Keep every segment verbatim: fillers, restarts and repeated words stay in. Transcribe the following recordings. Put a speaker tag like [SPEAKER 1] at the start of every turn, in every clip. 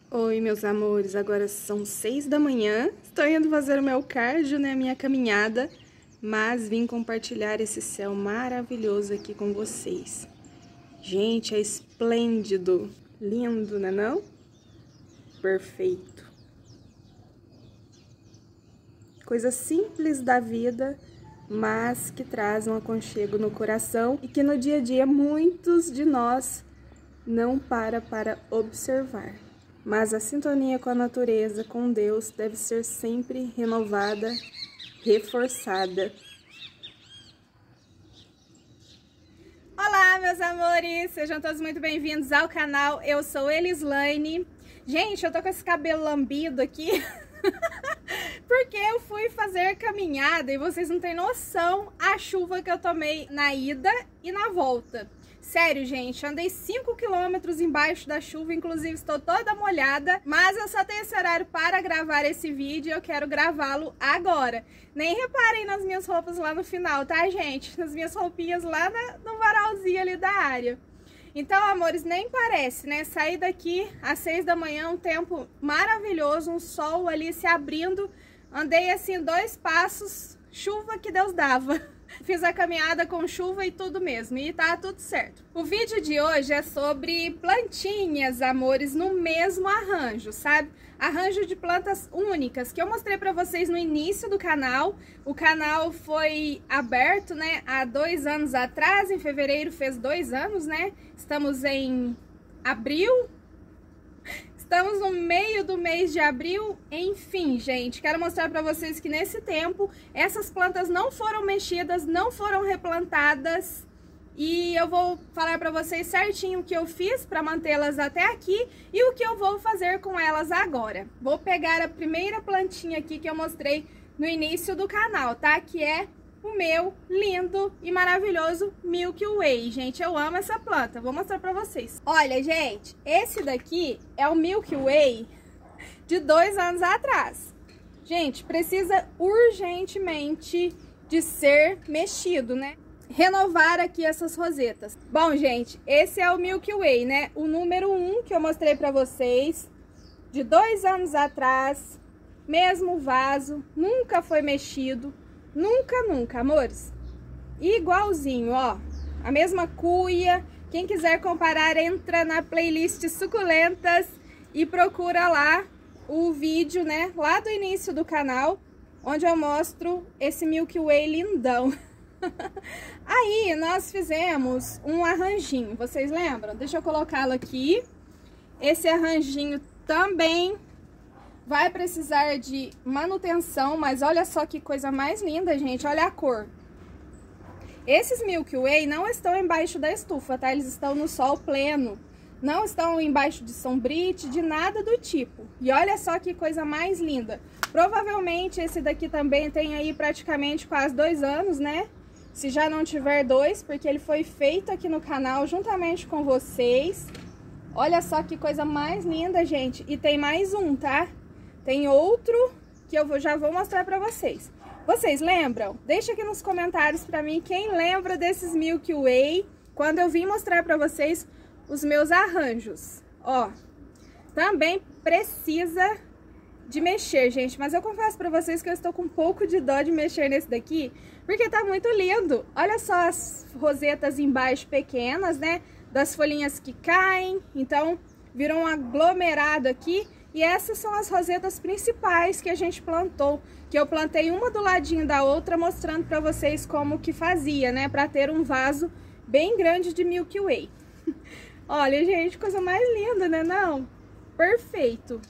[SPEAKER 1] Oi, meus amores, agora são seis da manhã, estou indo fazer o meu cardio, né, a minha caminhada, mas vim compartilhar esse céu maravilhoso aqui com vocês. Gente, é esplêndido, lindo, né não? Perfeito. Coisa simples da vida, mas que traz um aconchego no coração e que no dia a dia muitos de nós não para para observar. Mas a sintonia com a natureza, com Deus, deve ser sempre renovada, reforçada. Olá, meus amores! Sejam todos muito bem-vindos ao canal. Eu sou Elislaine. Gente, eu tô com esse cabelo lambido aqui porque eu fui fazer caminhada e vocês não têm noção a chuva que eu tomei na ida e na volta. Sério, gente, andei cinco quilômetros embaixo da chuva, inclusive estou toda molhada, mas eu só tenho esse horário para gravar esse vídeo e eu quero gravá-lo agora. Nem reparem nas minhas roupas lá no final, tá, gente? Nas minhas roupinhas lá na, no varalzinho ali da área. Então, amores, nem parece, né? Saí daqui às seis da manhã, um tempo maravilhoso, um sol ali se abrindo. Andei assim dois passos, chuva que Deus dava. Fiz a caminhada com chuva e tudo mesmo, e tá tudo certo. O vídeo de hoje é sobre plantinhas, amores, no mesmo arranjo, sabe? Arranjo de plantas únicas, que eu mostrei pra vocês no início do canal. O canal foi aberto, né, há dois anos atrás, em fevereiro fez dois anos, né? Estamos em abril. Estamos no meio do mês de abril, enfim, gente, quero mostrar para vocês que nesse tempo essas plantas não foram mexidas, não foram replantadas e eu vou falar para vocês certinho o que eu fiz para mantê-las até aqui e o que eu vou fazer com elas agora. Vou pegar a primeira plantinha aqui que eu mostrei no início do canal, tá? Que é o meu lindo e maravilhoso Milky Way. Gente, eu amo essa planta. Vou mostrar pra vocês. Olha, gente, esse daqui é o Milky Way de dois anos atrás. Gente, precisa urgentemente de ser mexido, né? Renovar aqui essas rosetas. Bom, gente, esse é o Milky Way, né? O número um que eu mostrei pra vocês, de dois anos atrás, mesmo vaso, nunca foi mexido. Nunca, nunca, amores. Igualzinho, ó. A mesma cuia. Quem quiser comparar, entra na playlist Suculentas e procura lá o vídeo, né? Lá do início do canal, onde eu mostro esse Milky Way lindão. Aí, nós fizemos um arranjinho. Vocês lembram? Deixa eu colocá-lo aqui. Esse arranjinho também vai precisar de manutenção, mas olha só que coisa mais linda, gente. Olha a cor. Esses Milky Way não estão embaixo da estufa, tá? Eles estão no sol pleno. Não estão embaixo de sombrite, de nada do tipo. E olha só que coisa mais linda. Provavelmente esse daqui também tem aí praticamente quase dois anos, né? Se já não tiver dois, porque ele foi feito aqui no canal juntamente com vocês. Olha só que coisa mais linda, gente. E tem mais um, tá? Tem outro que eu vou, já vou mostrar pra vocês. Vocês lembram? Deixa aqui nos comentários pra mim quem lembra desses Milky Way, quando eu vim mostrar pra vocês os meus arranjos. Ó, também precisa de mexer, gente, mas eu confesso pra vocês que eu estou com um pouco de dó de mexer nesse daqui, porque tá muito lindo. Olha só as rosetas embaixo pequenas, né, das folhinhas que caem, então virou um aglomerado aqui. E essas são as rosetas principais que a gente plantou, que eu plantei uma do ladinho da outra, mostrando pra vocês como que fazia, né, pra ter um vaso bem grande de Milky Way. Olha, gente, coisa mais linda, né, não? Perfeito.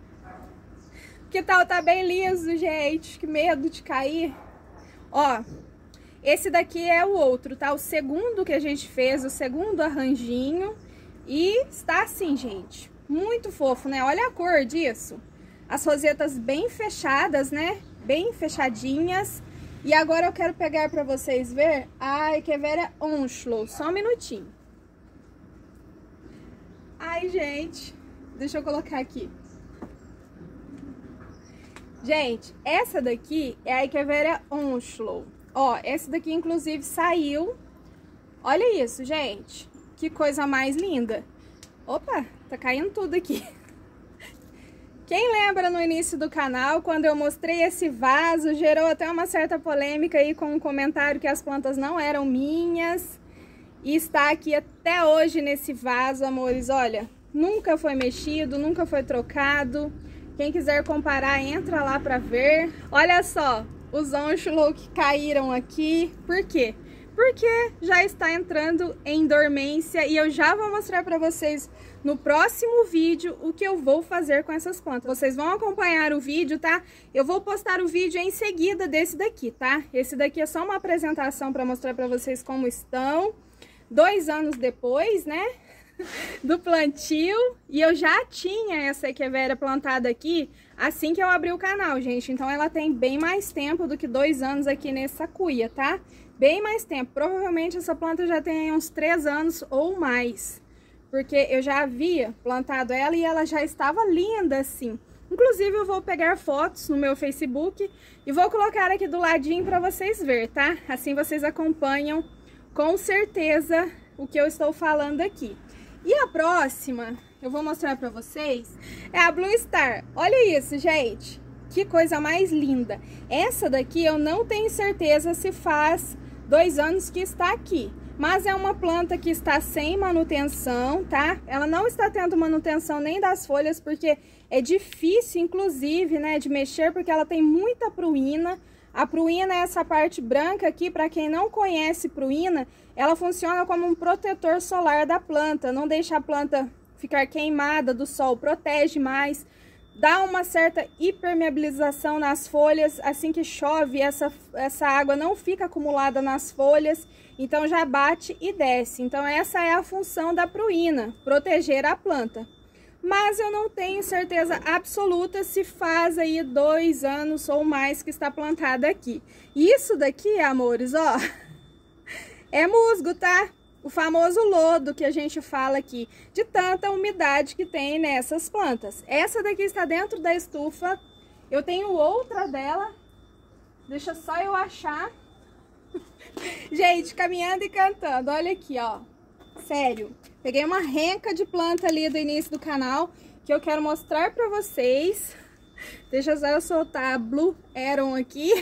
[SPEAKER 1] Que tal? Tá bem liso, gente, que medo de cair. Ó, esse daqui é o outro, tá? O segundo que a gente fez, o segundo arranjinho, e está assim, gente. Muito fofo, né? Olha a cor disso. As rosetas bem fechadas, né? Bem fechadinhas. E agora eu quero pegar pra vocês ver a Echeveria Onslow. Só um minutinho. Ai, gente. Deixa eu colocar aqui. Gente, essa daqui é a Echeveria Onslow. Ó, essa daqui inclusive saiu. Olha isso, gente. Que coisa mais linda. Opa, tá caindo tudo aqui. lembra no início do canal, quando eu mostrei esse vaso, gerou até uma certa polêmica aí com um comentário que as plantas não eram minhas. E está aqui até hoje nesse vaso, amores, olha, nunca foi mexido, nunca foi trocado. Quem quiser comparar, entra lá pra ver. Olha só, os onchulos que caíram aqui, por quê? Porque já está entrando em dormência e eu já vou mostrar pra vocês no próximo vídeo o que eu vou fazer com essas plantas. Vocês vão acompanhar o vídeo, tá? Eu vou postar o vídeo em seguida desse daqui, tá? Esse daqui é só uma apresentação pra mostrar pra vocês como estão. Dois anos depois, né? Do plantio, e eu já tinha essa echeveria plantada aqui assim que eu abri o canal, gente. Então ela tem bem mais tempo do que dois anos aqui nessa cuia, tá? Bem mais tempo. Provavelmente essa planta já tem uns três anos ou mais, porque eu já havia plantado ela e ela já estava linda assim. Inclusive eu vou pegar fotos no meu Facebook e vou colocar aqui do ladinho para vocês verem, tá? Assim vocês acompanham com certeza o que eu estou falando aqui. E a próxima, eu vou mostrar pra vocês, é a Blue Star. Olha isso, gente. Que coisa mais linda. Essa daqui eu não tenho certeza se faz dois anos que está aqui. Mas é uma planta que está sem manutenção, tá? Ela não está tendo manutenção nem das folhas, porque é difícil, inclusive, né, de mexer, porque ela tem muita pruína. A pruína é essa parte branca aqui, para quem não conhece pruína, ela funciona como um protetor solar da planta, não deixa a planta ficar queimada do sol, protege mais, dá uma certa impermeabilização nas folhas, assim que chove, essa, essa água não fica acumulada nas folhas, então já bate e desce. Então essa é a função da pruína, proteger a planta. Mas eu não tenho certeza absoluta se faz aí dois anos ou mais que está plantada aqui. Isso daqui, amores, ó, é musgo, tá? O famoso lodo que a gente fala aqui, de tanta umidade que tem nessas plantas. Essa daqui está dentro da estufa. Eu tenho outra dela. Deixa só eu achar. Gente, caminhando e cantando. Olha aqui, ó. Sério. Peguei uma renca de planta ali do início do canal que eu quero mostrar pra vocês. Deixa só eu soltar a Blue Aron aqui.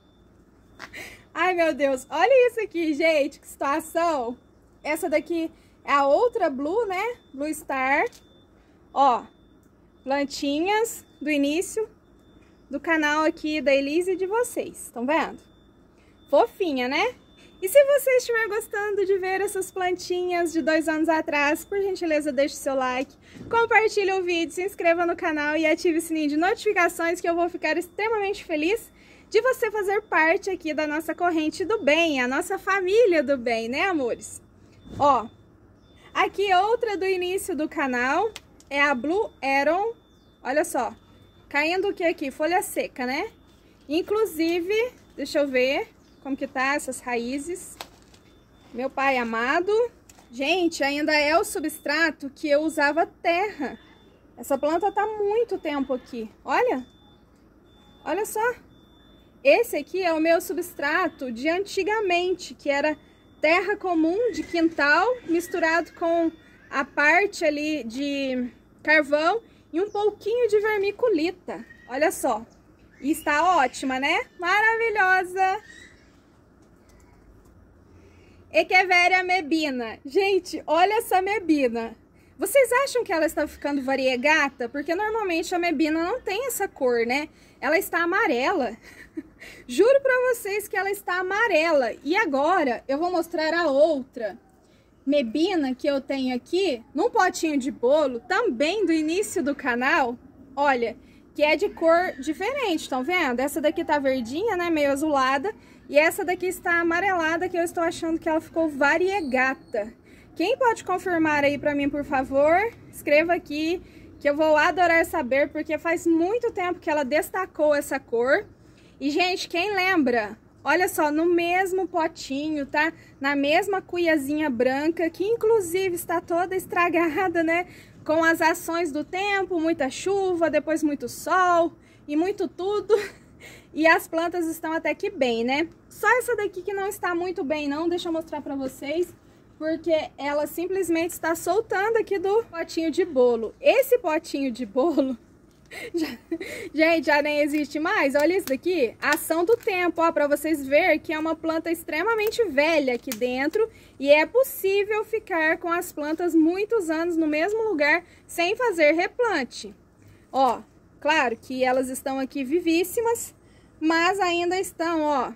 [SPEAKER 1] Ai, meu Deus. Olha isso aqui, gente. Que situação. Essa daqui é a outra Blue, né? Blue Star. Ó, plantinhas do início do canal aqui da Elise e de vocês. Estão vendo? Fofinha, né? E se você estiver gostando de ver essas plantinhas de dois anos atrás, por gentileza, deixe seu like, compartilhe o vídeo, se inscreva no canal e ative o sininho de notificações, que eu vou ficar extremamente feliz de você fazer parte aqui da nossa corrente do bem, a nossa família do bem, né, amores? Ó, aqui outra do início do canal é a Blue Aron. Olha só, caindo o que aqui? Folha seca, né? Inclusive, deixa eu ver como que tá essas raízes. Meu pai amado. Gente, ainda é o substrato que eu usava terra. Essa planta tá muito tempo aqui. Olha. Olha só. Esse aqui é o meu substrato de antigamente, que era terra comum de quintal, misturado com a parte ali de carvão e um pouquinho de vermiculita. Olha só. E está ótima, né? Maravilhosa. Echeveria mebina. Gente, olha essa mebina. Vocês acham que ela está ficando variegata? Porque normalmente a mebina não tem essa cor, né? Ela está amarela. Juro pra vocês que ela está amarela. E agora eu vou mostrar a outra mebina que eu tenho aqui, num potinho de bolo, também do início do canal. Olha, que é de cor diferente, estão vendo? Essa daqui tá verdinha, né? Meio azulada. E essa daqui está amarelada, que eu estou achando que ela ficou variegata. Quem pode confirmar aí pra mim, por favor? Escreva aqui, que eu vou adorar saber, porque faz muito tempo que ela destacou essa cor. E, gente, quem lembra? Olha só, no mesmo potinho, tá? Na mesma cuiazinha branca, que inclusive está toda estragada, né? Com as ações do tempo, muita chuva, depois muito sol e muito tudo. E as plantas estão até que bem, né? Só essa daqui que não está muito bem, não. Deixa eu mostrar pra vocês. Porque ela simplesmente está soltando aqui do potinho de bolo. Esse potinho de bolo Já, gente, já nem existe mais. Olha isso daqui, ação do tempo, ó, pra vocês verem que é uma planta extremamente velha aqui dentro e é possível ficar com as plantas muitos anos no mesmo lugar sem fazer replante. Ó, claro que elas estão aqui vivíssimas, mas ainda estão, ó,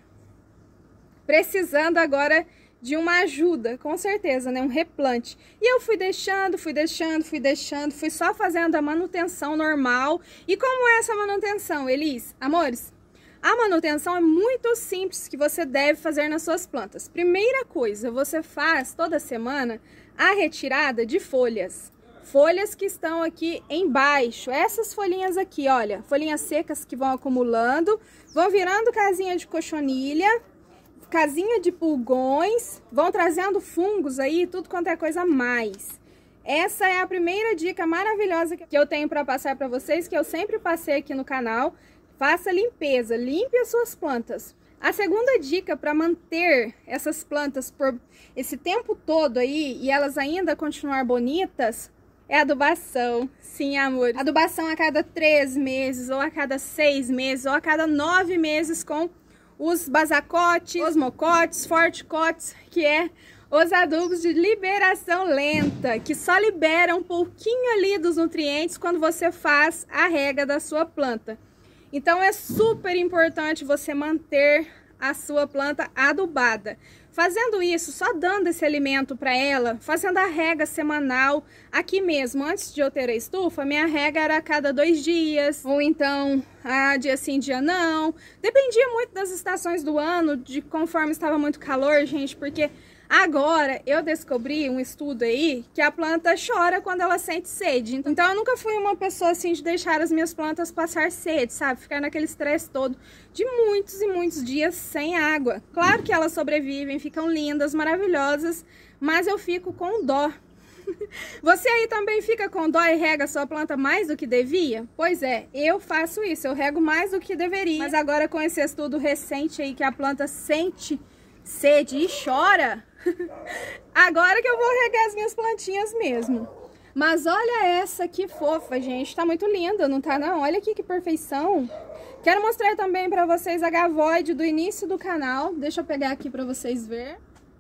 [SPEAKER 1] precisando agora de uma ajuda, com certeza, né? Um replante. E eu fui deixando, fui deixando, fui deixando, fui só fazendo a manutenção normal. E como é essa manutenção, Elis? Amores, a manutenção é muito simples que você deve fazer nas suas plantas. Primeira coisa, você faz toda semana a retirada de folhas. Folhas que estão aqui embaixo. Essas folhinhas aqui, olha, folhinhas secas que vão acumulando, vão virando casinha de cochonilha, casinha de pulgões, vão trazendo fungos aí, tudo quanto é coisa a mais. Essa é a primeira dica maravilhosa que eu tenho para passar para vocês, que eu sempre passei aqui no canal. Faça limpeza, limpe as suas plantas. A segunda dica para manter essas plantas por esse tempo todo aí e elas ainda continuar bonitas é adubação. Sim, amor. Adubação a cada três meses, ou a cada seis meses, ou a cada nove meses com os basacotes, os mocotes, forticotes, que é os adubos de liberação lenta, que só libera um pouquinho ali dos nutrientes quando você faz a rega da sua planta. Então é super importante você manter a sua planta adubada. Fazendo isso, só dando esse alimento para ela, fazendo a rega semanal, aqui mesmo, antes de eu ter a estufa, minha rega era a cada dois dias, ou então, a dia sim, dia não. Dependia muito das estações do ano, de conforme estava muito calor, gente, porque agora eu descobri um estudo aí que a planta chora quando ela sente sede. Então eu nunca fui uma pessoa assim de deixar as minhas plantas passar sede, sabe? Ficar naquele estresse todo de muitos e muitos dias sem água. Claro que elas sobrevivem, ficam lindas, maravilhosas, mas eu fico com dó. Você aí também fica com dó e rega a sua planta mais do que devia? Pois é, eu faço isso, eu rego mais do que deveria. Mas agora com esse estudo recente aí que a planta sente sede e chora, agora que eu vou regar as minhas plantinhas mesmo. Mas olha essa que fofa, gente. Tá muito linda, não tá não? Olha aqui que perfeição. Quero mostrar também pra vocês a gavoide do início do canal. Deixa eu pegar aqui pra vocês verem.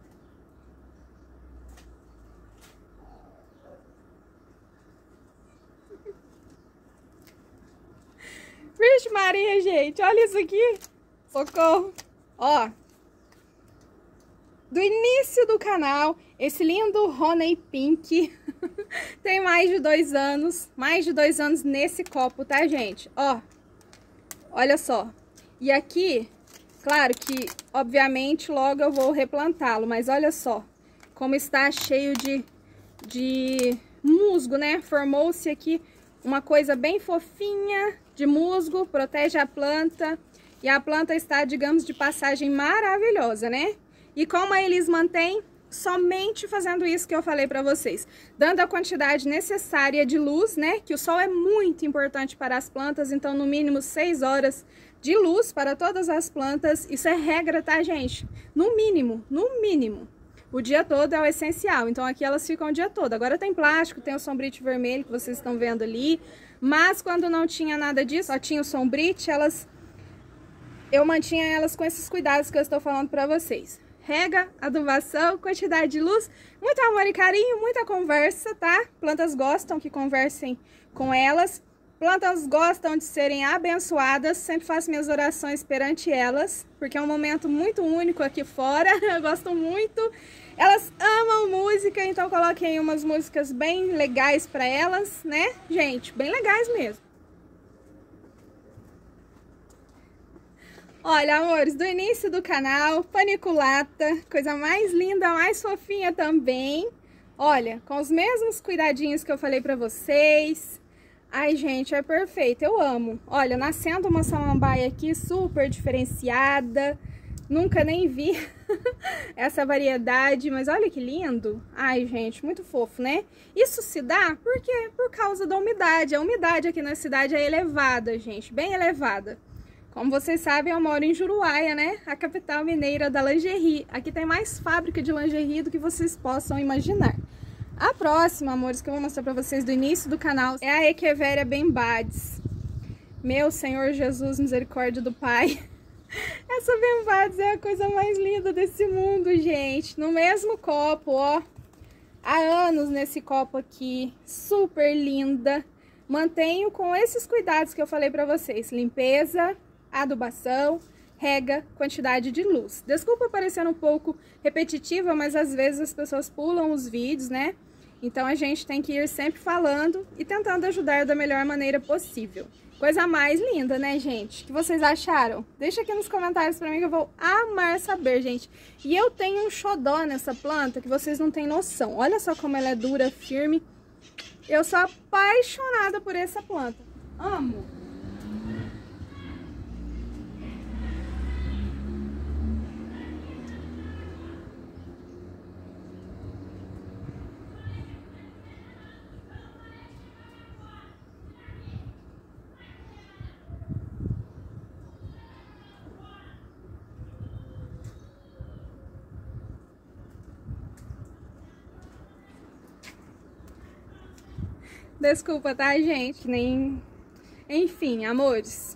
[SPEAKER 1] Vixe Maria, gente. Olha isso aqui. Socorro. Ó. Do início do canal, esse lindo Honey Pink tem mais de dois anos, mais de dois anos nesse copo, tá, gente? Ó, olha só. E aqui, claro que, obviamente, logo eu vou replantá-lo, mas olha só como está cheio de, de musgo, né? Formou-se aqui uma coisa bem fofinha de musgo, protege a planta e a planta está, digamos, de passagem maravilhosa, né? E como a Elis mantém? Somente fazendo isso que eu falei para vocês. Dando a quantidade necessária de luz, né? Que o sol é muito importante para as plantas, então no mínimo seis horas de luz para todas as plantas. Isso é regra, tá, gente? No mínimo, no mínimo. O dia todo é o essencial, então aqui elas ficam o dia todo. Agora tem plástico, tem o sombrite vermelho que vocês estão vendo ali. Mas quando não tinha nada disso, só tinha o sombrite, elas... eu mantinha elas com esses cuidados que eu estou falando para vocês. Rega, adubação, quantidade de luz, muito amor e carinho, muita conversa, tá? Plantas gostam que conversem com elas. Plantas gostam de serem abençoadas. Sempre faço minhas orações perante elas, porque é um momento muito único aqui fora. Eu gosto muito. Elas amam música, então coloquem umas músicas bem legais para elas, né? Gente, bem legais mesmo. Olha, amores, do início do canal, paniculata, coisa mais linda, mais fofinha também. Olha, com os mesmos cuidadinhos que eu falei pra vocês. Ai, gente, é perfeito, eu amo. Olha, nascendo uma samambaia aqui super diferenciada. Nunca nem vi essa variedade, mas olha que lindo. Ai, gente, muito fofo, né? Isso se dá por quê? Por causa da umidade. A umidade aqui na cidade é elevada, gente, bem elevada. Como vocês sabem, eu moro em Juruáia, né? A capital mineira da lingerie. Aqui tem mais fábrica de lingerie do que vocês possam imaginar. A próxima, amores, que eu vou mostrar pra vocês do início do canal é a Echeveria bembades. Meu Senhor Jesus, misericórdia do Pai. Essa Bemvades é a coisa mais linda desse mundo, gente. No mesmo copo, ó. Há anos nesse copo aqui. Super linda. Mantenho com esses cuidados que eu falei pra vocês. Limpeza, adubação, rega, quantidade de luz. Desculpa parecer um pouco repetitiva, mas às vezes as pessoas pulam os vídeos, né? Então a gente tem que ir sempre falando e tentando ajudar da melhor maneira possível. Coisa mais linda, né, gente? O que vocês acharam? Deixa aqui nos comentários pra mim que eu vou amar saber, gente. E eu tenho um xodó nessa planta que vocês não têm noção. Olha só como ela é dura, firme. Eu sou apaixonada por essa planta. Amo! Desculpa, tá, gente? Nem... Enfim, amores.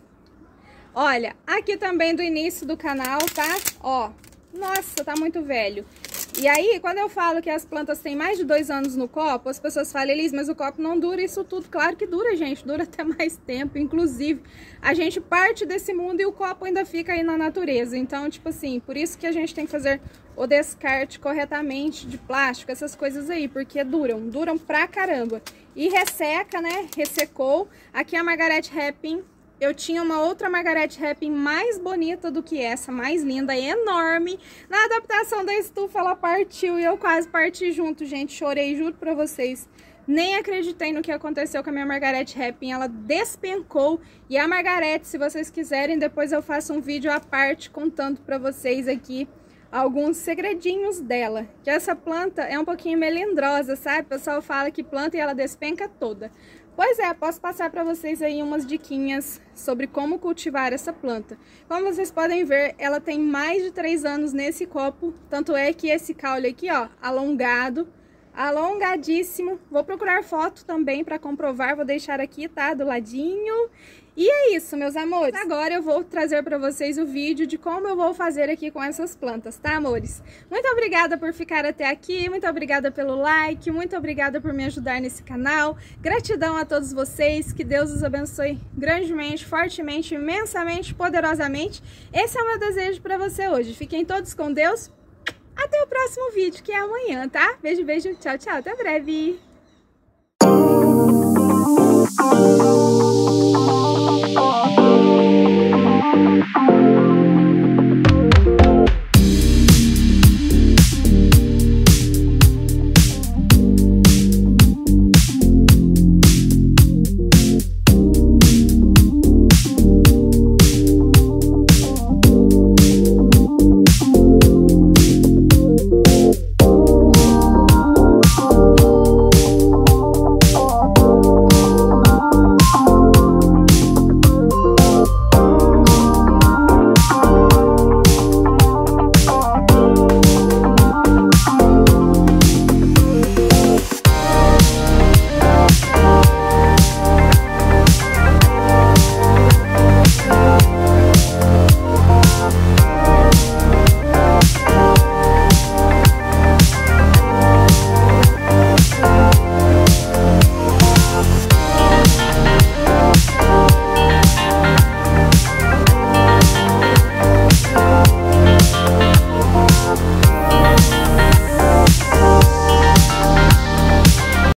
[SPEAKER 1] Olha, aqui também do início do canal, tá? Ó, nossa, tá muito velho. E aí, quando eu falo que as plantas têm mais de dois anos no copo, as pessoas falam, Elis, mas o copo não dura isso tudo. Claro que dura, gente. Dura até mais tempo. Inclusive, a gente parte desse mundo e o copo ainda fica aí na natureza. Então, tipo assim, por isso que a gente tem que fazer o descarte corretamente de plástico, essas coisas aí, porque duram, duram pra caramba. E resseca, né? Ressecou. Aqui a Margaret Happy. Eu tinha uma outra Margaret Happy mais bonita do que essa, mais linda e enorme. Na adaptação da estufa ela partiu e eu quase parti junto, gente. Chorei, juro pra vocês. Nem acreditei no que aconteceu com a minha Margaret Happy. Ela despencou. E a Margaret, se vocês quiserem, depois eu faço um vídeo à parte contando pra vocês aqui alguns segredinhos dela. Que essa planta é um pouquinho melindrosa, sabe? O pessoal fala que planta e ela despenca toda. Pois é, posso passar para vocês aí umas diquinhas sobre como cultivar essa planta. Como vocês podem ver, ela tem mais de três anos nesse copo. Tanto é que esse caule aqui, ó, alongado, alongadíssimo. Vou procurar foto também para comprovar, vou deixar aqui, tá? Do ladinho. E é isso, meus amores. Agora eu vou trazer para vocês o vídeo de como eu vou fazer aqui com essas plantas, tá, amores? Muito obrigada por ficar até aqui, muito obrigada pelo like, muito obrigada por me ajudar nesse canal. Gratidão a todos vocês, que Deus os abençoe grandemente, fortemente, imensamente, poderosamente. Esse é o meu desejo para você hoje. Fiquem todos com Deus. Até o próximo vídeo, que é amanhã, tá? Beijo, beijo, tchau, tchau, até breve!